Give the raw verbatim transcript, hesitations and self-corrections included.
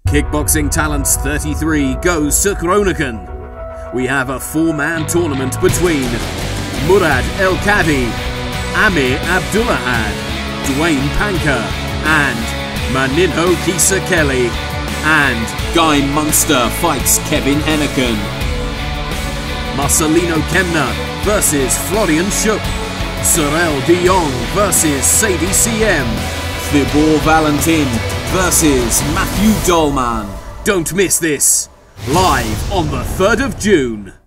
Kickboxing Talents thirty-three goes to Groningen. We have a four-man tournament between Mourad El Kadi, Amir Abdulahad, Dwayne Panka, and Maninho Kiessekelly. And Guy Munster fights Kevin Henneken. Marcelino Kemna versus Florian. Sarèl Jong versus Sadie Siem. T B A Valentin versus Matthew Dolman. Don't miss this, live on the third of June.